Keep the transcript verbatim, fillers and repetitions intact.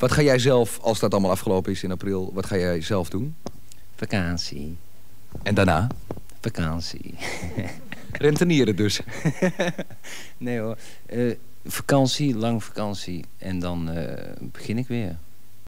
Wat ga jij zelf, als dat allemaal afgelopen is in april, wat ga jij zelf doen? Vakantie. En daarna? Vakantie. Rentenieren dus? Nee hoor. Uh, vakantie, lang vakantie. En dan uh, begin ik weer.